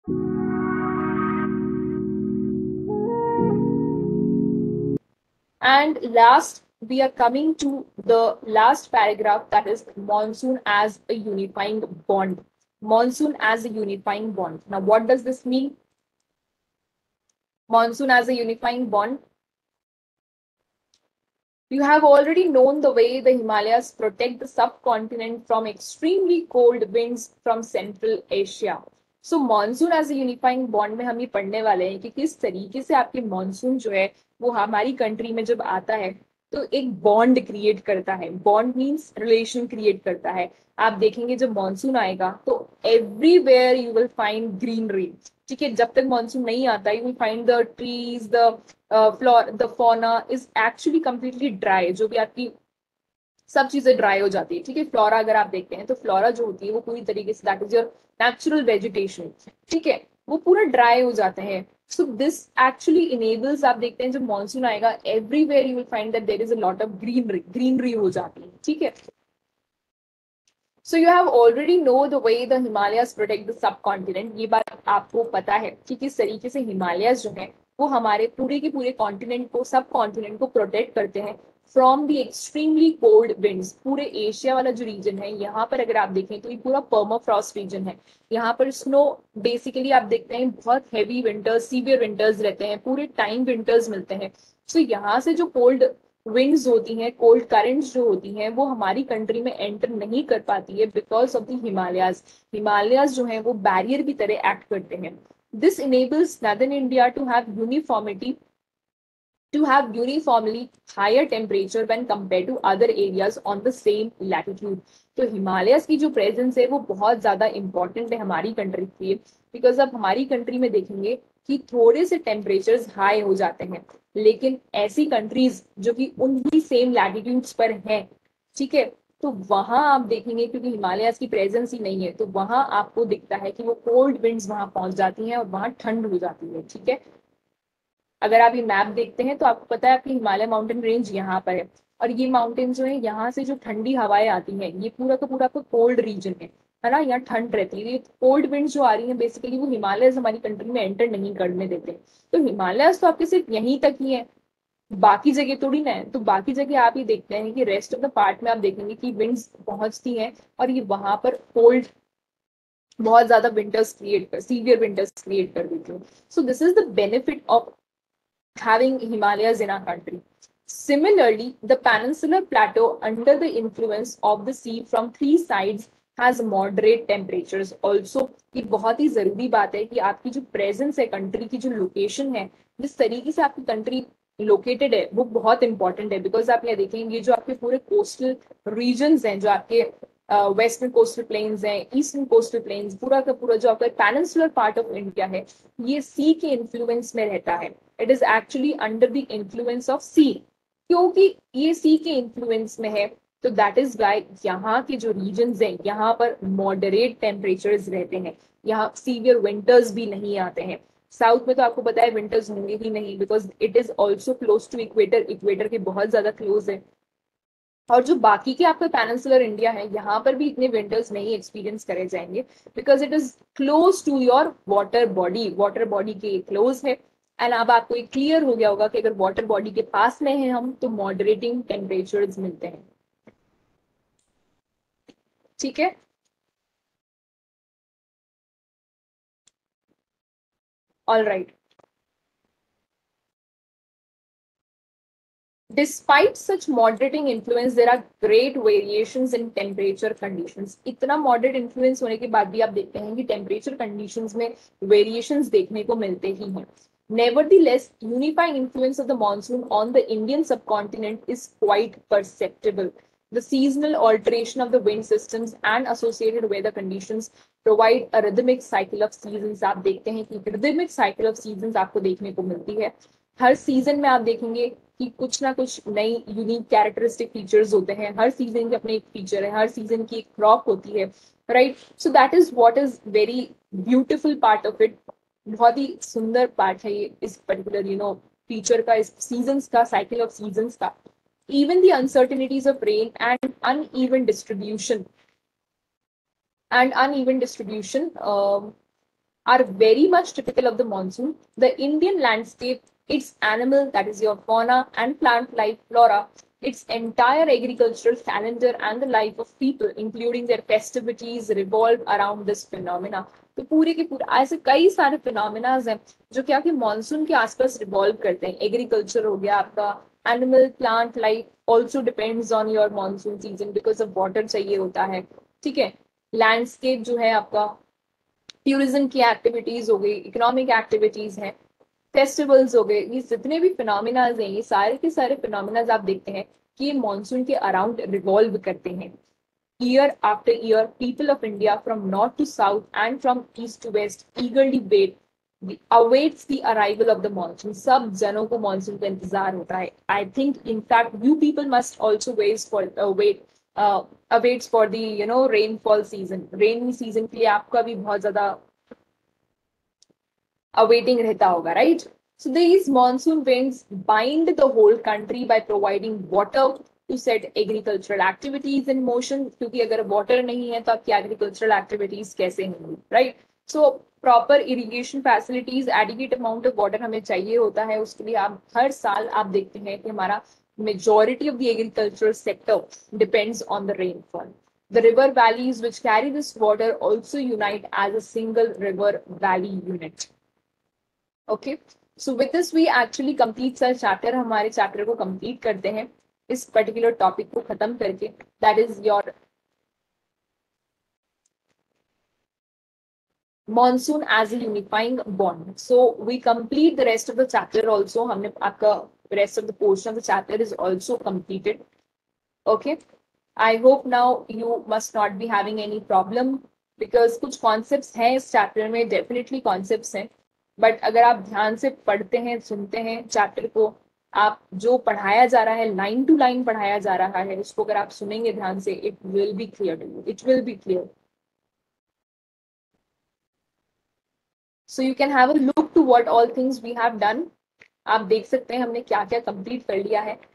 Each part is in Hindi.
And last, we are coming to the last paragraph, that is monsoon as a unifying bond. Monsoon as a unifying bond. Now, what does this mean? Monsoon as a unifying bond. You have already known the way the Himalayas protect the subcontinent from extremely cold winds from Central Asia. So monsoon as a unifying bond में हम ये पढ़ने वाले हैं कि किस तरीके से आपके मॉनसून जो है वो हमारी कंट्री में जब आता है तो एक बॉन्ड क्रिएट करता है. बॉन्ड मीन्स रिलेशन क्रिएट करता है. आप देखेंगे जब मॉनसून आएगा तो everywhere you will find greenery. ठीक है, जब तक मॉनसून नहीं आता you will find the trees, the fauna is actually completely dry. जो भी आपकी सब चीजें ड्राई हो जाती है. ठीक है, फ्लोरा अगर आप देखते हैं तो फ्लोरा जो होती है वो पूरी तरीके से, that is your natural vegetation, ठीक है, वो पूरा ड्राई हो जाते हैं. सो दिस एक्चुअली इनेबल्स, आप देखते हैं जब मॉनसून आएगा everywhere you will find that there is a lot of greenery. Greenery हो जाती है. ठीक है, so you have already know the way the Himalayas protect the subcontinent. ये बात आपको पता है कि किस तरीके से हिमालयाज जो है वो हमारे पूरे के पूरे कॉन्टिनेंट को, सब कॉन्टिनेंट को प्रोटेक्ट करते हैं from the extremely cold winds. पूरे एशिया वाला जो रीजन है यहाँ पर अगर आप देखें तो ये पूरा पर्माफ्रॉस्ट रीजन है. यहाँ पर स्नो बेसिकली आप देखते हैं बहुत हैवी विंटर्स, सीवियर विंटर्स रहते हैं, पूरे टाइम विंटर्स मिलते हैं. सो यहाँ से जो कोल्ड विंड्स होती हैं, कोल्ड करंट्स जो होती हैं वो हमारी कंट्री में एंटर नहीं कर पाती है because of the Himalayas. Himalayas जो है वो बैरियर की तरह एक्ट करते हैं. This enables northern India to have uniformity, to have uniformly higher temperature when compared to other areas on the same latitude. तो हिमालयस की जो प्रेजेंस है वो बहुत ज्यादा इंपॉर्टेंट है हमारी कंट्री के लिए, बिकॉज अब हमारी कंट्री में देखेंगे कि थोड़े से टेम्परेचर्स हाई हो जाते हैं, लेकिन ऐसी कंट्रीज जो कि उन्हीं सेम लैटिट्यूड्स पर हैं, ठीक है, तो वहां आप देखेंगे क्योंकि हिमालयस की प्रेजेंस ही नहीं है तो वहां आपको दिखता है कि वो कोल्ड विंड्स वहां पहुंच जाती हैं और वहां ठंड हो जाती है. ठीक है, अगर आप ये मैप देखते हैं तो आपको पता है आपकी हिमालय माउंटेन रेंज यहाँ पर है और ये माउंटेन जो है यहाँ से जो ठंडी हवाएं आती हैं ये पूरा का पूरा आपका कोल्ड रीजन है ना, यहाँ ठंड रहती है. ये कोल्ड विंड जो आ रही है बेसिकली वो हिमालयस हमारी कंट्री में एंटर नहीं करने देते. तो हिमालयस तो आपके सिर्फ यहीं तक ही है, बाकी जगह थोड़ी ना है. तो बाकी जगह आप ये देखते हैं कि रेस्ट ऑफ द पार्ट में आप देखेंगे कि विंड्स पहुंचती हैं और ये वहां पर कोल्ड, बहुत ज्यादा विंटर्स क्रिएट कर, सीवियर विंटर्स क्रिएट कर देती है. So this is the benefit of having Himalayas in our country. Similarly, the peninsular plateau, under the influence of the sea from three sides, has moderate temperatures. Also, ये बहुत ही जरूरी बात है कि आपकी जो प्रेजेंस है, कंट्री की जो लोकेशन है, जिस तरीके से आपकी कंट्री लोकेटेड है वो बहुत इंपॉर्टेंट है. बिकॉज आप यहाँ देखेंगे जो आपके पूरे कोस्टल रीजन्स हैं, जो आपके वेस्टर्न कोस्टल प्लेन्स हैं, ईस्टर्न कोस्टल प्लेन्स, पूरा का पूरा जो आपका पेनिनसुलर पार्ट ऑफ इंडिया है ये सी के इन्फ्लुएंस में रहता है. It is actually under the influence of sea. क्योंकि ये सी के इन्फ्लुएंस में है तो दैट इज वाई यहाँ के जो रीजन्स हैं यहाँ पर मॉडरेट टेम्परेचर्स रहते हैं. यहाँ सीवियर विंटर्स भी नहीं आते हैं. साउथ में तो आपको पता है विंटर्स होंगे ही नहीं because it is also close to equator. Equator के बहुत ज्यादा क्लोज है. और जो बाकी के आपका पेनिनसुलर इंडिया है यहाँ पर भी इतने विंटर्स नहीं एक्सपीरियंस करे जाएंगे because it is close to your water body. Water body के क्लोज है. एंड अब आपको एक क्लियर हो गया होगा कि अगर वाटर बॉडी के पास में है हम तो मॉडरेटिंग टेम्परेचर्स मिलते हैं. ठीक है, all right. Despite such moderating influence, there are great variations in temperature conditions. इतना moderate influence होने के बाद भी आप देखते हैं कि temperature conditions में variations देखने को मिलते ही हैं. Nevertheless, unifying influence of the monsoon on the Indian subcontinent is quite perceptible. The seasonal alteration of the wind systems and associated weather conditions provide a rhythmic cycle of seasons. आप देखते हैं कि rhythmic cycle of seasons आपको देखने को मिलती है. हर सीजन में आप देखेंगे कि कुछ ना कुछ नई यूनिक कैरेक्टरिस्टिक फीचर्स होते हैं. हर सीजन के अपने एक फीचर है, हर सीजन की एक क्रॉप होती है, right. So that is what is very beautiful part of it. बहुत ही सुंदर पार्ट है ये इस पर्टिकुलर फीचर का, इस सीजन्स का, साइकिल ऑफ सीजन्स का. even the uncertainties of rain and uneven distribution are very much typical of the monsoon. The Indian landscape, its animal, that is your fauna and plant life, flora, its entire agricultural calendar and the life of people, including their festivities, revolve around this phenomena. तो पूरे के पूरे ऐसे कई सारे फिनोमिनाज हैं जो क्या कि मॉनसून के आसपास रिवॉल्व करते हैं. एग्रीकल्चर हो गया आपका, animal plant life also depends on your monsoon season because of water चाहिए होता है. ठीक है. लैंडस्केप जो है आपका, टूरिज्म की एक्टिविटीज हो गई, इकोनॉमिक एक्टिविटीज हैं, फेस्टिवल्स हो गए, ये जितने भी फिनोमिनाज हैं, ये सारे के सारे फिनोमिनाज आप देखते हैं कि ये मॉनसून के अराउंड रिवॉल्व करते हैं. Year after year, people of India from north to south and from east to west eagerly awaits the arrival of the monsoon. सब जनों को मॉनसून का इंतजार होता है. I think in fact you people must also awaits for the rainfall season. Rainy season के लिए आपका भी बहुत ज्यादा awaiting रहता होगा, right? So these monsoon winds bind the whole country by providing water to set agricultural activities in motion. क्योंकि अगर water नहीं है तो आपकी agricultural activities कैसे होंगी, right? So proper irrigation facilities, adequate amount of water हमें चाहिए होता है. उसके लिए आप हर साल आप देखते हैं कि हमारा majority of the agricultural sector depends on the rainfall. The river valleys which carry this water also unite as a single river valley unit. Okay, so with this we actually complete our chapter. हमारे chapter को complete करते हैं इस particular topic को खत्म करके, that is your monsoon as a unifying bond. So we complete the rest of the chapter also. हमने आपका rest of the portion of the chapter is also completed. Okay, I hope now you must not be having any problem because कुछ concepts हैं इस chapter में, definitely concepts हैं. बट अगर आप ध्यान से पढ़ते हैं, सुनते हैं चैप्टर को, आप जो पढ़ाया जा रहा है लाइन टू लाइन पढ़ाया जा रहा है, उसको अगर आप सुनेंगे ध्यान से, it will be clear to you. It will be clear. So you can have a look to what all things we have done. आप देख सकते हैं हमने क्या क्या कंप्लीट कर लिया है.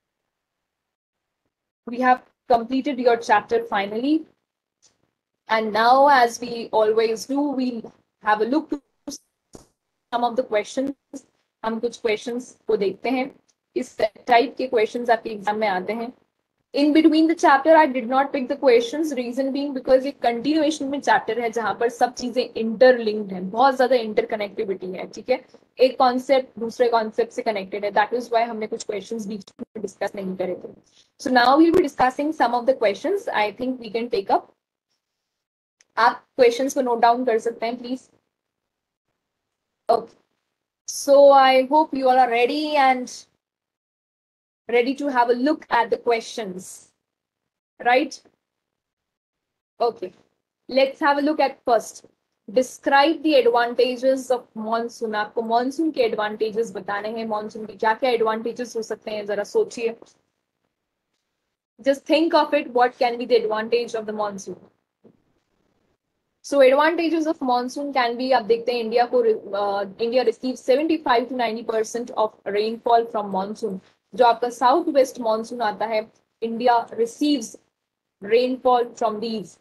We have completed your chapter finally, and now as we always do, we'll have a look to some of the questions. हम कुछ questions को देखते हैं. इस टाइप के questions आपके एग्जाम में आते हैं. In between the chapter I did not pick the questions, reason being because एक continuation में chapter है जहां पर सब चीजें interlinked हैं, बहुत ज्यादा interconnectivity है. ठीक है, एक concept दूसरे concept से connected है. That is why हमने कुछ questions बीच में discuss नहीं करे थे. So now we'll be discussing some of the questions. I think we can take up. आप questions को note down कर सकते हैं please. Okay, so I hope you all are ready and ready to have a look at the questions, right? Okay, let's have a look at first. Describe the advantages of monsoon. आपको monsoon के advantages बताने हैं. monsoon के क्या क्या advantages हो सकते हैं, जरा सोचिए. Just think of it. What can be the advantage of the monsoon? So advantages of monsoon can be, आप देखते हैं India receives 75 to 90% of rainfall from monsoon. जो आपका साउथ वेस्ट मॉनसून आता है, India receives rainfall from these.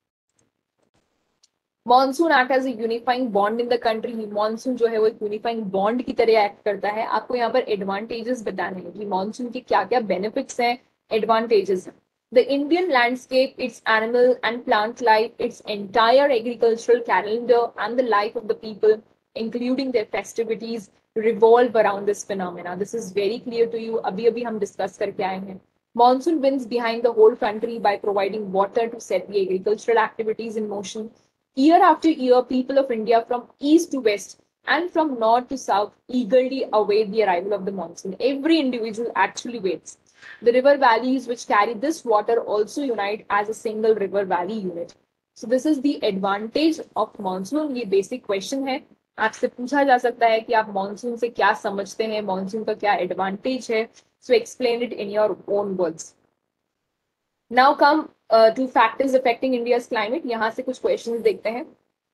Monsoon act as a unifying bond in the country. Monsoon जो है वो एक यूनिफाइंग बॉन्ड की तरह एक्ट करता है. आपको यहाँ पर एडवांटेजेस बताने हैं कि मॉनसून के क्या क्या बेनिफिट्स हैं, advantages. The Indian landscape, its animal and plant life, its entire agricultural calendar and the life of the people, including their festivities, revolve around this phenomena. This is very clear to you. अभी हम discuss करके आए हैं. Monsoon winds behind the whole country by providing water to set the agricultural activities in motion. Year after year, people of India from east to west and from north to south eagerly await the arrival of the monsoon. Every individual actually waits. The river valleys which carry this water also unite as a single river valley unit. So this is the advantage of monsoon. ये basic question है. आपसे पूछा जा सकता है कि आप मॉनसून से क्या समझते हैं, मॉनसून का क्या एडवांटेज है. So explain it in your own words. Now come to factors affecting India's climate. यहाँ से कुछ क्वेश्चंस देखते हैं.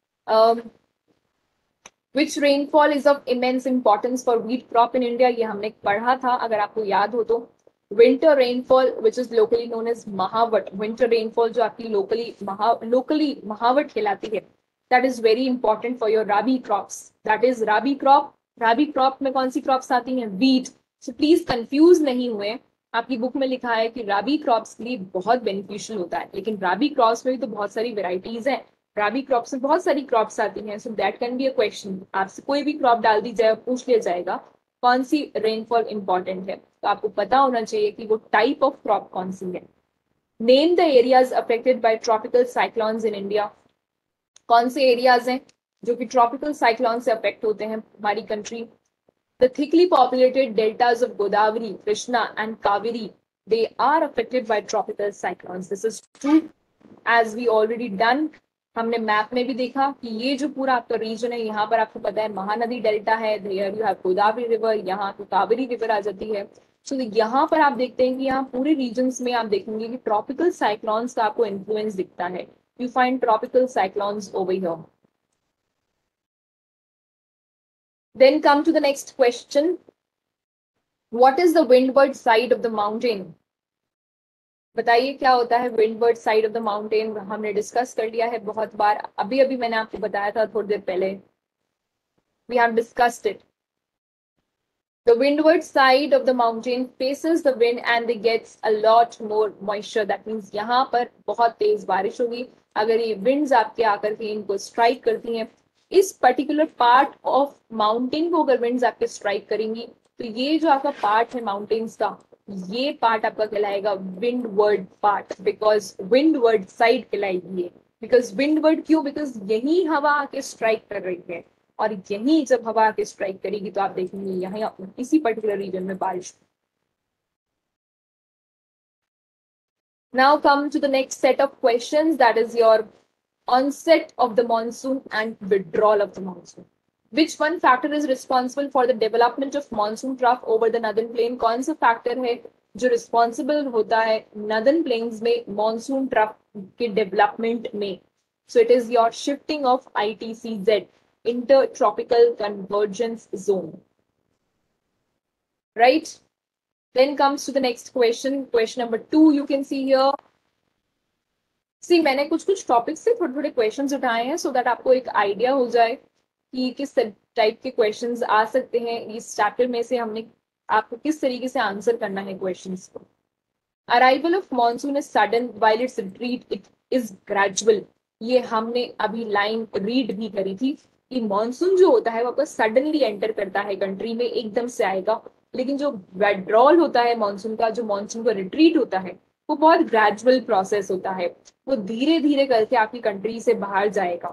Which rainfall is of immense importance for wheat crop in India? ये हमने पढ़ा था, अगर आपको याद हो तो. Winter rainfall, which is locally known as महावट. Winter rainfall जो आपकी locally महावट कहलाती है, that is very important for your rabi crops. That is rabi crop. Rabi crop में कौन सी क्रॉप्स आती हैं? वीट. सो प्लीज कंफ्यूज नहीं हुए. आपकी बुक में लिखा है कि राबी क्रॉप्स के लिए बहुत बेनिफिशियल होता है, लेकिन राबी क्रॉप्स में भी तो बहुत सारी वेराइटीज हैं. राबी क्रॉप्स में बहुत सारी क्रॉप्स आती हैं. So that can be a question. आपसे कोई भी क्रॉप डाल दी जाए, पूछ लिया जाएगा कौन सी रेनफॉल इंपॉर्टेंट है, तो आपको पता होना चाहिए कि वो टाइप ऑफ क्रॉप कौन सी है. Name the areas affected by tropical cyclones in India. कौन से एरियाज हैं जो कि ट्रॉपिकल साइक्लोन से अफेक्ट होते हैं हमारी country? The thickly populated deltas of Godavari, Krishna and Kaveri, they are affected by tropical cyclones. This is true, as we already done. हमने मैप में भी देखा कि ये जो पूरा आपका रीजन है, यहाँ पर आपको पता है महानदी डेल्टा है, there you have Godavari river, यहाँ तो कावेरी रिवर आ जाती है. सो यहाँ पर आप देखते हैं कि यहाँ पूरे रीजन्स में आप देखेंगे कि ट्रॉपिकल साइक्लोन्स का आपको इन्फ्लुएंस दिखता है. You find tropical cyclones over here. Then come to the next question. What is the windward side of the mountain? बताइए क्या होता है windward side of the mountain. हमने डिस्कस कर लिया है बहुत बार. अभी अभी मैंने आपको बताया था थोड़ी देर पहले. We have discussed it. The windward side of the mountain faces the wind and they gets a lot more moisture. That means यहाँ पर बहुत तेज बारिश होगी. अगर ये winds आपके आकर के इनको स्ट्राइक करती हैं, इस पर्टिकुलर पार्ट ऑफ माउंटेन को अगर winds आपके स्ट्राइक करेंगी, तो ये जो आपका पार्ट है माउंटेन्स का, ये पार्ट आपका कहलाएगा windward part, because windward side कहलाएगी ये. बिकॉज विंडवर्ड क्यों? बिकॉज यही हवा आके स्ट्राइक कर रही है, और यही जब हवा आके स्ट्राइक करेगी तो आप देखेंगे यहाँ इसी पर्टिकुलर रीजन में बारिश. Now come to the next set of questions, that is your onset of the monsoon and withdrawal of the monsoon. Which one factor is responsible for the development of monsoon trough over the northern plain? कौन सा फैक्टर है जो रिस्पॉन्सिबल होता है नॉर्दर्न प्लेन्स में मॉनसून ट्रफ के डेवलपमेंट में? So it is your shifting of ITCZ, intertropical convergence zone. Right. Then comes to the next question. Question number 2 you can see here. See मैंने कुछ कुछ टॉपिक्स से थोड़े थोड़े क्वेश्चंस उठाए हैं सो दैट आपको एक आइडिया हो जाए कि किस टाइप के क्वेश्चंस आ सकते हैं इस चैप्टर में से. हमने आपको किस तरीके से आंसर करना है क्वेश्चंस को. Arrival of monsoon is sudden while its retreat it is gradual. ये हमने अभी लाइन रीड भी करी थी कि मॉनसून जो होता है वो आपका सडनली एंटर करता है कंट्री में, एकदम से आएगा. लेकिन जो विड्रॉल होता है मॉनसून का, जो मॉनसून का रिट्रीट होता है, वो बहुत ग्रेजुअल प्रोसेस होता है. वो धीरे धीरे करके आपकी कंट्री से बाहर जाएगा.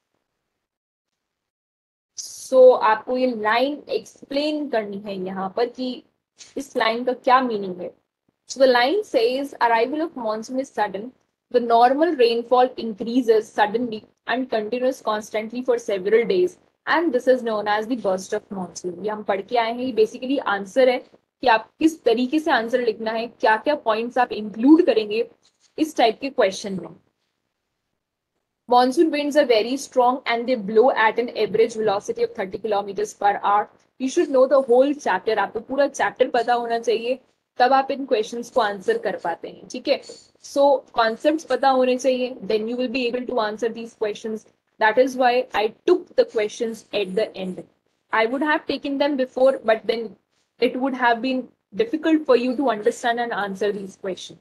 सो आपको ये लाइन एक्सप्लेन करनी है यहाँ पर कि इस लाइन का क्या मीनिंग है. So the line says arrival of monsoon is sudden. The normal rainfall increases suddenly and continues constantly for several days and this is known as the burst of monsoon. ये हम पढ़ के आए हैं. ये बेसिकली आंसर है कि आप किस तरीके से आंसर लिखना है, क्या क्या पॉइंट्स आप इंक्लूड करेंगे इस टाइप के क्वेश्चन में. Monsoon winds are very strong and they blow at an average velocity of 30 kilometers per hour. You should know the whole chapter. आपको पूरा चैप्टर पता होना चाहिए, तब आप इन क्वेश्चंस को आंसर कर पाते हैं. ठीक है. सो कॉन्सेप्ट्स पता होने चाहिए, then you will be able to answer these questions. That is why I took the questions at the end. I would have taken them before, but then it would have been difficult for you to understand and answer these questions.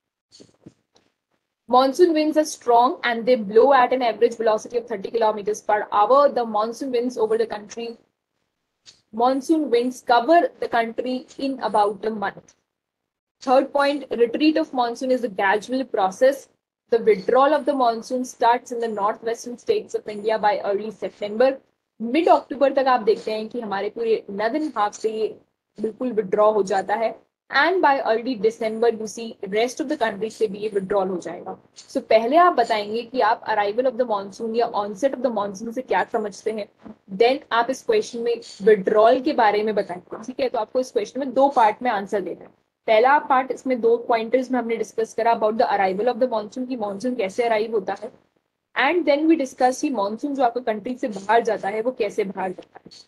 Monsoon winds are strong and they blow at an average velocity of 30 kilometers per hour. The monsoon winds over the country, monsoon winds cover the country in about a month. Third point, retreat of monsoon is a gradual process. The withdrawal of the monsoon starts in the northwestern states of India by early September. Mid October तक आप देखते हैं कि हमारे पूरे northern half से ये बिल्कुल withdraw हो जाता है. And by early December you see rest of the country से भी ये विड्रॉल हो जाएगा. सो पहले आप बताएंगे कि आप अराइवल ऑफ द मॉनसून या ऑनसेट ऑफ द मॉनसून से क्या समझते हैं, देन आप इस क्वेश्चन में विड्रॉल के बारे में बताएंगे. ठीक है. तो आपको इस क्वेश्चन में 2 पार्ट में आंसर देना है. पहला पार्ट, इसमें 2 पॉइंटर्स में हमने डिस्कस करा about the arrival of the monsoon, की मॉनसून कैसे अराइव होता है, एंड देन वी डिस्कस की मॉनसून जो आपको कंट्री से बाहर जाता है वो कैसे बाहर जाता है.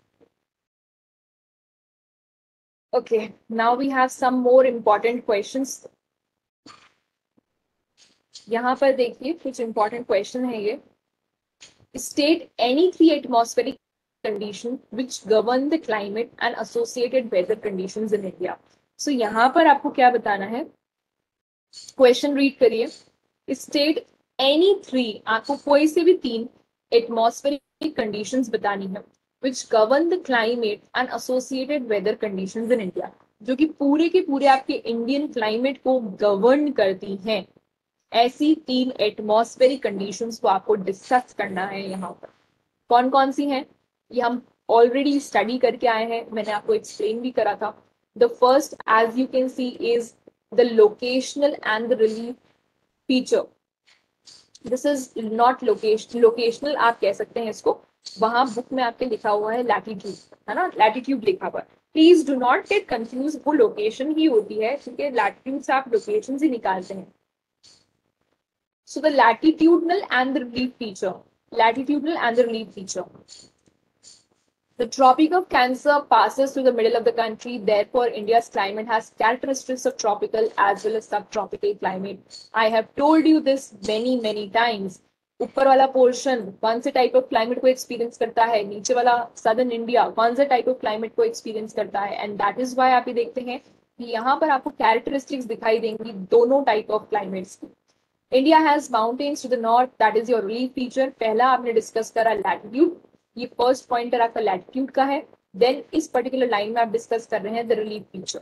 Okay, now we have some more important questions. यहाँ पर देखिए कुछ important question है ये. State any three atmospheric conditions which govern the climate and associated weather conditions in India. So यहाँ पर आपको क्या बताना है, क्वेश्चन रीड करिए. स्टेट एनी थ्री, आपको कोई से भी तीन एटमॉस्फेरिक कंडीशंस बतानी है which govern the climate and associated weather conditions in India, जो कि पूरे के पूरे आपके इंडियन क्लाइमेट को गवर्न करती हैं. ऐसी तीन एटमॉस्फेरिक कंडीशंस को आपको डिस्कस करना है यहाँ पर. कौन कौन सी हैं ये हम ऑलरेडी स्टडी करके आए हैं, मैंने आपको एक्सप्लेन भी करा था. The first as you can see is the locational and the relief feature. This is not locational आप कह सकते हैं इसको, वहां बुक में आपके लिखा हुआ है लैटिट्यूड, है ना, लैटिट्यूड लिखा हुआ है. Please do not get confuse, वो लोकेशन ही होती है, ठीक है, लैटिट्यूड से आप लोकेशन ही निकालते हैं. So the latitudinal and the relief feature, latitudinal and the relief feature. The Tropic of Cancer passes through the middle of the country. Therefore, India's climate has characteristics of tropical as well as subtropical climate. I have told you this many times. ऊपर वाला पोर्शन कौन से टाइप ऑफ क्लाइमेट को एक्सपीरियंस करता है, नीचे वाला सदर्न इंडिया कौन से टाइप ऑफ क्लाइमेट को एक्सपीरियंस करता है. एंड दैट इज वाई आप ये देखते हैं कि यहाँ पर आपको कैरेक्टरिस्टिक्स दिखाई देंगी दोनों टाइप ऑफ क्लाइमेट्स की. India has mountains to the north, that is your relief feature. पहला आपने डिस्कस करा लैटिट्यूड, ये फर्स्ट पॉइंटर आपका लैटिट्यूड का है. देन इस पर्टिकुलर लाइन में आप डिस्कस कर रहे हैं the relief feature.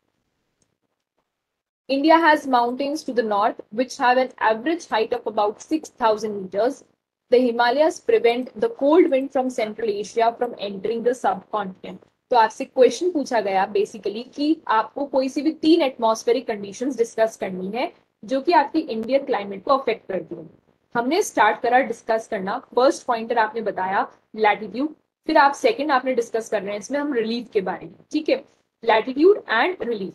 India has mountains to the north which have an average height of about 6,000 meters. The Himalayas prevent the cold wind from Central Asia from entering the subcontinent. तो आपसे क्वेश्चन पूछा गया बेसिकली कि आपको कोई सी भी तीन एटमॉस्फेरिक कंडीशंस डिस्कस करनी है जो कि आपकी इंडियन क्लाइमेट को अफेक्ट करती है. हमने स्टार्ट करा डिस्कस करना, फर्स्ट पॉइंटर आपने बताया लैटिट्यूड, फिर आप सेकंड आपने डिस्कस कर रहे हैं इसमें हम रिलीफ के बारे में, ठीक है, latitude and relief.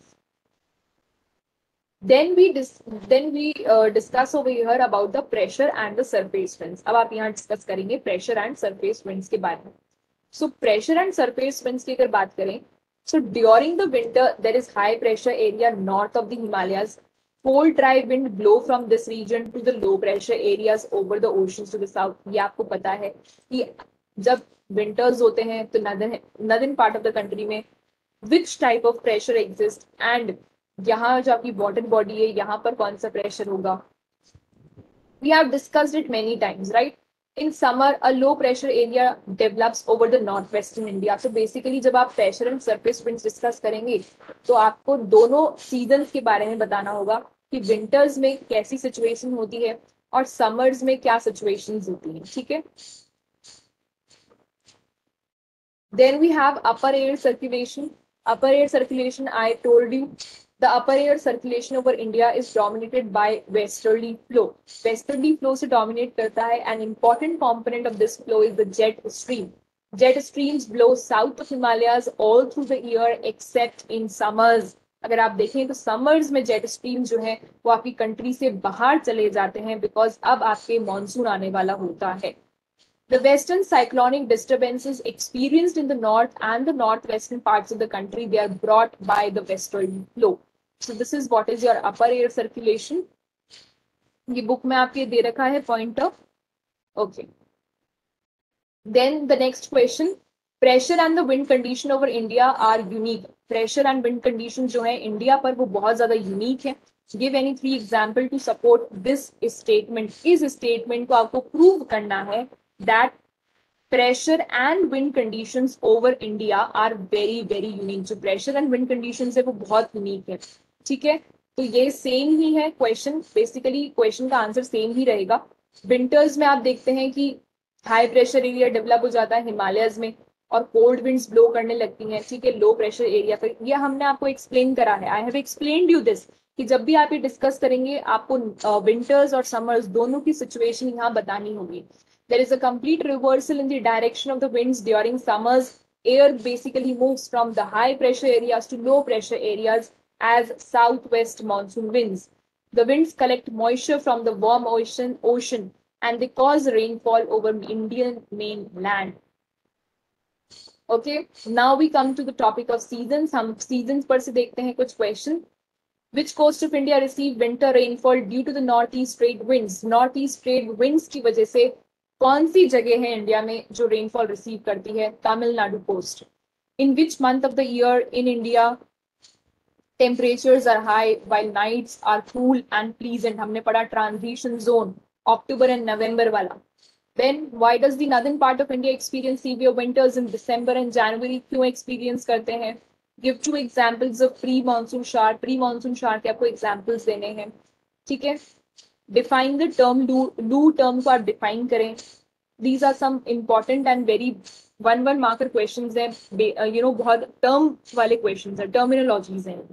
Then we discuss over here about the pressure and the surface winds. अब आप यहाँ डिस्कस करेंगे pressure and surface winds के बारे में. So pressure and surface winds की अगर बात करें, so during the winter there is high pressure area north of the Himalayas. Cold dry wind blow from this region to the low pressure areas over the oceans to the south. ये आपको पता है कि जब winters होते हैं तो northern part of the country में which type of pressure exists and यहाँ जो आपकी वाटर बॉडी है यहाँ पर कौन सा प्रेशर होगा. We have discussed it many times, right. In summer a low pressure area develops over the north western India. तो बेसिकली जब आप pressure and surface winds discuss करेंगे तो आपको दोनों सीजन के बारे में बताना होगा कि विंटर्स में कैसी सिचुएशन होती है और समर्स में क्या सिचुएशंस होती है, ठीक है. Then we have upper air circulation. Upper air circulation I told you. The upper air circulation over India is dominated by westerly flow. Westerly flow से dominate करता है. An important component of this flow is the jet stream. Jet streams blow south of Himalayas all through the year except in summers. अगर आप देखें तो summers में jet stream जो है वो आपकी कंट्री से बाहर चले जाते हैं because अब आपके मानसून आने वाला होता है. The western cyclonic disturbances experienced in the north and the northwestern parts of the country, they are brought by the westerly flow. So this is what is your upper air circulation. ये बुक में आपके दे रखा है pointer. Okay. Then the next question. Pressure and the wind condition over India are unique. Pressure and wind condition जो है इंडिया पर वो बहुत ज्यादा यूनिक है. Give any three example to support this statement. इस statement को आपको प्रूव करना है that pressure and wind conditions over India are very unique. जो pressure and wind conditions है वो बहुत यूनिक है, ठीक है. तो ये सेम ही है क्वेश्चन, बेसिकली क्वेश्चन का आंसर सेम ही रहेगा. विंटर्स में आप देखते हैं कि हाई प्रेशर एरिया डेवलप हो जाता है हिमालयस में और कोल्ड विंड्स ब्लो करने लगती हैं, ठीक है, लो प्रेशर एरिया पर. ये हमने आपको एक्सप्लेन करा है. I have explained you this कि जब भी आप ये डिस्कस करेंगे आपको विंटर्स और समर्स दोनों की सिचुएशन यहाँ बतानी होगी. There is a complete reversal in the direction of the winds during summers. Air basically moves from the high pressure areas to low pressure areas as southwest monsoon winds. The winds collect moisture from the warm ocean and they cause rainfall over Indian mainland. Okay, now we come to the topic of seasons. हम seasons पर से देखते हैं कुछ question. Which coast of India receive winter rainfall due to the northeast trade winds? Northeast trade winds की वजह से कौन सी जगह है इंडिया में जो रेनफॉल रिसीव करती है? Tamil Nadu coast. In which month of the year in India temperatures are high while nights are cool and pleasant? हमने पढ़ा transition zone, October and November वाला। Then why does the northern part of India experience severe winters in December and January? क्यों experience करते हैं? Give 2 examples of pre-monsoon shower. Pre-monsoon shower के आपको examples देने हैं, ठीक है? Define the term loo. Loo term को आप define करें. These are some important and very one marker questions हैं, बहुत term वाले questions हैं, terminologies हैं.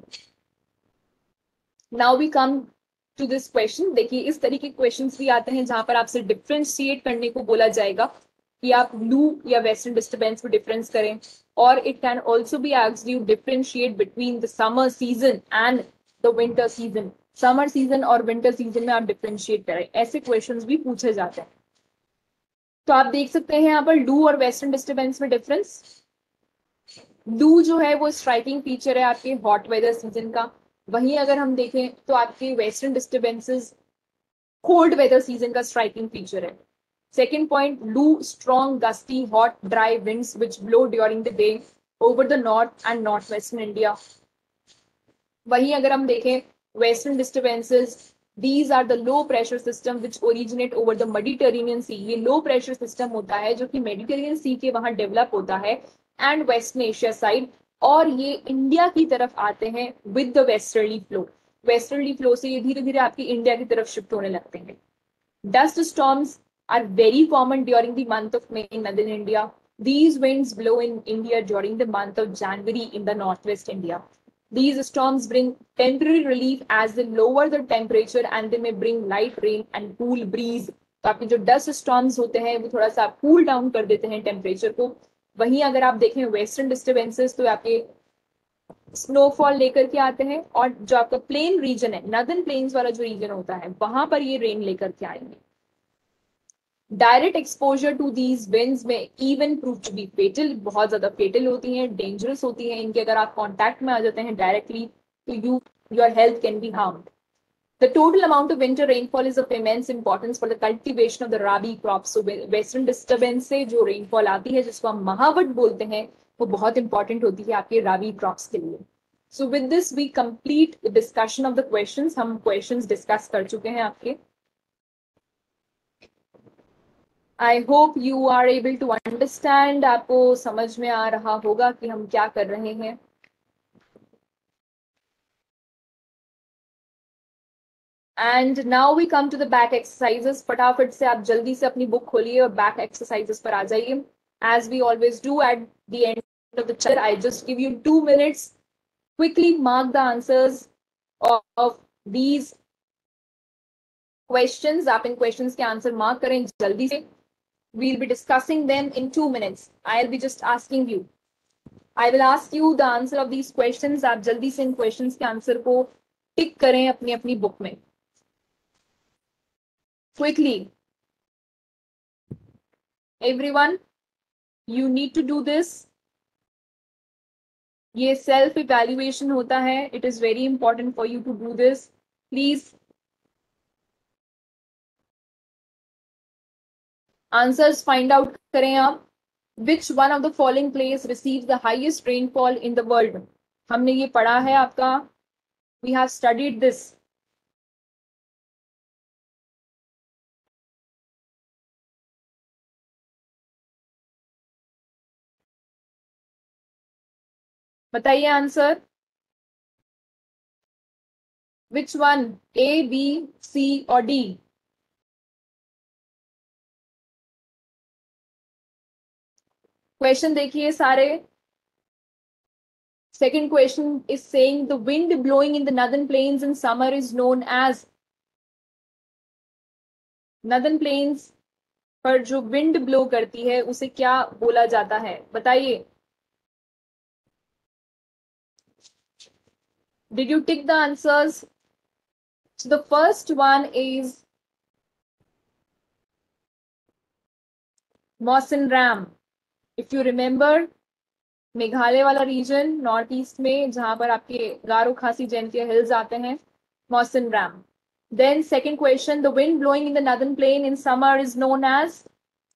Now we come to this question. देखिए इस तरीके के क्वेश्चंस भी आते हैं जहां पर आपसे डिफरेंशिएट करने को बोला जाएगा कि आप लू या वेस्टर्न डिस्टर्बेंस में डिफरेंस करें, और it can also be asked you differentiate between the summer season and the winter season. Summer season और विंटर सीजन में आप डिफरेंशिएट करें, ऐसे क्वेश्चंस भी पूछे जाते हैं। तो आप देख सकते हैं यहाँ पर लू और वेस्टर्न डिस्टर्बेंस में डिफरेंस। लू जो है वो स्ट्राइकिंग फीचर है आपके हॉट वेदर सीजन का, वहीं अगर हम देखें तो आपके western disturbances cold weather season का स्ट्राइकिंग फीचर है। Second point, loo strong gusty hot dry winds which blow during the day over the north and north western India. वहीं अगर हम देखें western disturbances, these are the low pressure system which originate over the Mediterranean sea. ये लो प्रेशर सिस्टम होता है जो कि मेडिटेरेनियन सी के वहां डेवलप होता है एंड वेस्टर्न एशिया साइड, और ये इंडिया की तरफ आते हैं with the westerly flow. Westerly flow से ये धीरे धीरे आपकी इंडिया की तरफ शिफ्ट होने लगते हैं। Dust storms are very common during the month of May in northern India. These winds blow in India during the month of January in the northwest India. These storms bring temporary relief as they lower the temperature and they may bring light rain and cool breeze. तो आपके जो डस्ट स्टॉर्म्स होते हैं वो थोड़ा सा कूल डाउन कर देते हैं टेम्परेचर को। वहीं अगर आप देखें वेस्टर्न डिस्टर्बेंसेस तो आपके स्नोफॉल लेकर के आते हैं, और जो आपका प्लेन रीजन है, नदर्न प्लेन्स वाला जो रीजन होता है, वहां पर ये रेन लेकर के आएंगे। Direct exposure to these winds में even prove to be fatal, बहुत ज्यादा फेटल होती हैं, डेंजरस होती हैं इनके। अगर आप कॉन्टैक्ट में आ जाते हैं डायरेक्टली तो your health can be harmed. The total amount of winter rainfall is of immense importance for the cultivation of the rabi crops. So western disturbance से जो rainfall आती है जिसको हम महावट बोलते हैं, वो बहुत important होती है आपके rabi crops के लिए। So with this we complete the discussion of the questions. हम questions discuss कर चुके हैं आपके। I hope you are able to understand. आपको समझ में आ रहा होगा कि हम क्या कर रहे हैं। And now we come to the back exercises. फटाफट से आप जल्दी से अपनी बुक खोलिए और बैक एक्सरसाइजेस पर आ जाइए। As we always do at the end of the chapter, I just give you 2 minutes. Quickly mark the answers of these questions. आप इन क्वेश्चंस के आंसर मार्क करें जल्दी से। We will be discussing them in 2 minutes. I will be just asking you, I will ask you the answer of these questions. आप जल्दी से इन क्वेश्चंस के आंसर को टिक करें अपनी अपनी बुक में quickly. Everyone, you need to do this. ये सेल्फ इवैल्यूएशन होता है, it is very important for you to do this please. Answers find out करें आप। Which one of the following place receive the highest rainfall in the world? हमने ये पढ़ा है आपका, वी हैव स्टडीड दिस। बताइए answer. Which one, A B C और डी? क्वेश्चन देखिए सारे। Second question is saying the wind blowing in the northern plains in summer is known as। northern plains पर जो विंड ब्लो करती है उसे क्या बोला जाता है? बताइए। Did you tick the answers? So the first one is Mawson Ram. If you remember, Meghalaya वाला रीजन नॉर्थ ईस्ट में जहां पर आपके गारो खासी जैंतिया हिल्स आते हैं, Mawson Ram. Then second question, the wind blowing in the northern plain in summer is known as।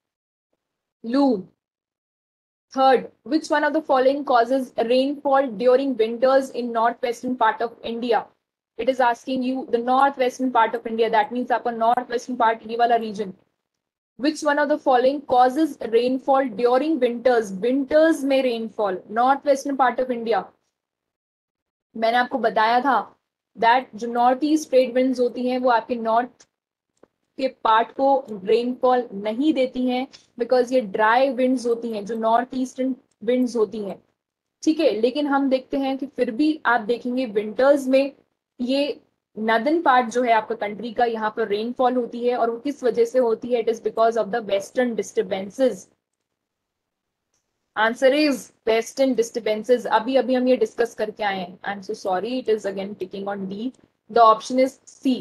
Loo. Third, which one of the following causes rainfall during winters in northwestern part of India? It is asking you the northwestern part of India. That means आपका northwestern part ये वाला region. Which one of the following causes rainfall during winters? Winters में rainfall. Northwestern part of India. मैंने आपको बताया था that जो नॉर्थ ईस्ट ट्रेड विंड्स होती हैं वो आपके नॉर्थ के पार्ट को रेनफॉल नहीं देती हैं बिकॉज ये ड्राई विंड्स होती हैं जो नॉर्थ ईस्टर्न विंड्स होती हैं, ठीक है। लेकिन हम देखते हैं कि फिर भी आप देखेंगे विंटर्स में ये नदर्न पार्ट जो है आपका कंट्री का यहाँ पर रेनफॉल होती है और वो किस वजह से होती है? It is because of the western disturbances. Answer is western disturbances. अभी अभी हम ये डिस्कस करके आए हैं। I am so sorry, it is again ticking on D. The option is C.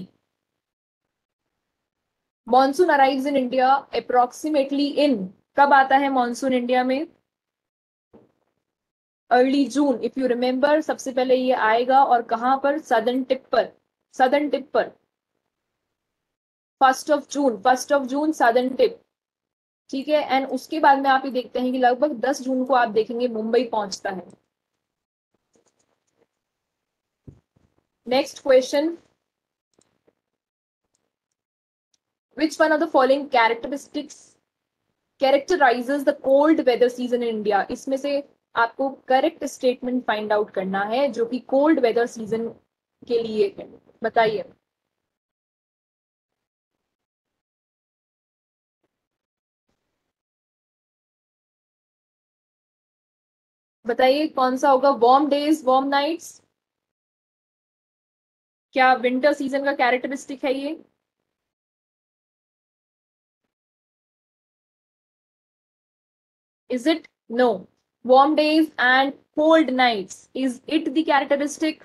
Monsoon arrives in India approximately in, कब आता है मॉनसून इंडिया में? Early June. If you remember सबसे पहले ये आएगा और कहां पर? सदर्न टिप पर। सदर्न टिप पर 1 जून सदर्न टिप, ठीक है। एंड उसके बाद में आप ये देखते हैं कि लगभग 10 जून को आप देखेंगे मुंबई पहुंचता है। Next question, which one of the following characterizes the cold weather season in India? इसमें से आपको करेक्ट स्टेटमेंट फाइंड आउट करना है जो कि कोल्ड वेदर सीजन के लिए है। बताइए। बताइए कौन सा होगा? Warm days, warm nights? क्या विंटर सीजन का कैरेक्टरिस्टिक है ये? Is it? No. Warm days and cold nights. Is it the characteristic?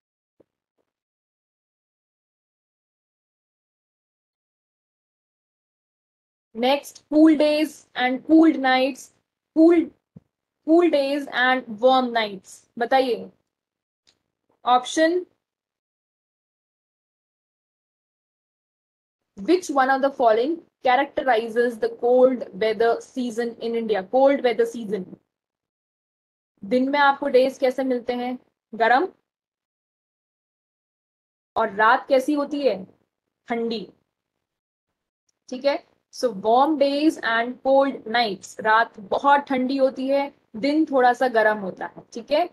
Next, cool days and cooled nights. Cool days and warm nights. बताइए। Option. Which one of the following characterizes the cold weather season in India? Cold weather season. दिन में आपको डेज कैसे मिलते हैं? गरम। और रात कैसी होती है? ठंडी, ठीक है। So warm days and cold nights. रात बहुत ठंडी होती है, दिन थोड़ा सा गर्म होता है, ठीक है।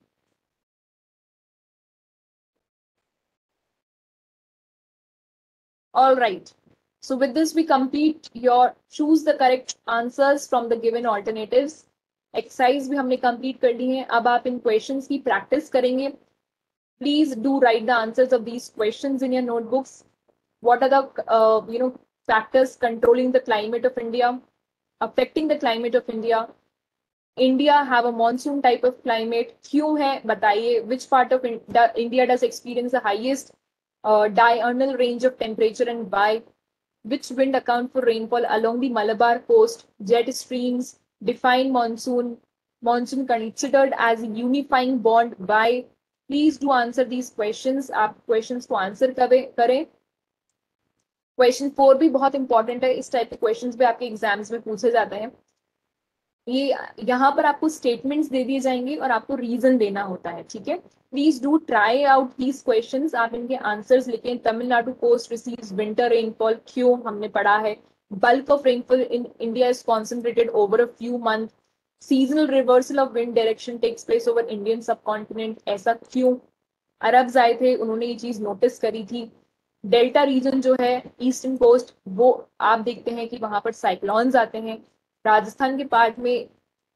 All right. So with this we complete your choose the correct answers from the given alternatives. Exercise भी हमने कंप्लीट कर ली है। अब आप इन क्वेश्चंस की प्रैक्टिस करेंगे। Please do write the answers of these questions in your notebooks. What are the factors controlling the climate of India, affecting the climate of India? India have a monsoon type of climate. क्यों है बताइए? Which part of India does experience the highest diurnal range of temperature and why? Which wind account for rainfall along the Malabar coast? Jet streams define monsoon. Monsoon considered as a unifying bond. Why? Please do answer these questions. आप questions को answer करें। क्वेश्चन 4 भी बहुत इंपॉर्टेंट है। इस टाइप के क्वेश्चंस भी आपके एग्जाम्स में पूछे जाते हैं। ये यहाँ पर आपको स्टेटमेंट्स दे दिए जाएंगे और आपको रीजन देना होता है, ठीक है। Please do try out these questions. आप इनके आंसर्स लिखें। Tamil Nadu coast receives winter rainfall, क्यों? हमने पढ़ा है। Bulk of rainfall in India is concentrated over a few month. Seasonal reversal of wind direction takes place over Indian subcontinent, ऐसा क्यों? अरब्स आए थे, उन्होंने ये चीज नोटिस करी थी। डेल्टा रीजन जो है ईस्टर्न कोस्ट, वो आप देखते हैं कि वहां पर साइक्लोन्स आते हैं। राजस्थान के पार्ट में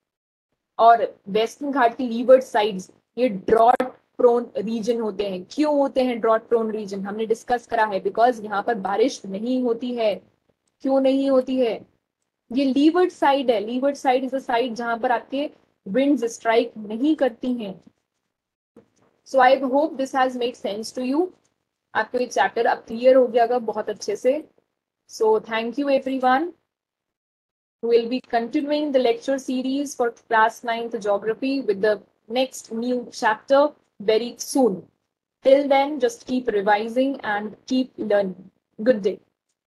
और वेस्टर्न घाट की लीवर्ड साइड्स ये ड्रॉट प्रोन रीजन होते हैं। क्यों होते हैं ड्रॉट प्रोन रीजन? हमने डिस्कस करा है। बिकॉज यहाँ पर बारिश नहीं होती है। क्यों नहीं होती है? ये लीवर्ड साइड है। Leeward side is a side जहां पर आपके विंड्स स्ट्राइक नहीं करती हैं। So I hope this has made sense to you. आपको ये चैप्टर अब क्लियर हो गया होगा बहुत अच्छे से। So thank you everyone. We'll be continuing the lecture series for class 9th geography with the next new chapter very soon. Till then, just keep revising and keep learning. Good day.